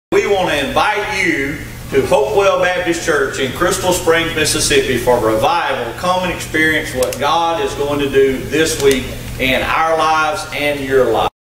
We want to invite you to Hopewell Baptist Church in Crystal Springs, Mississippi for revival. Come and experience what God is going to do this week in our lives and your lives.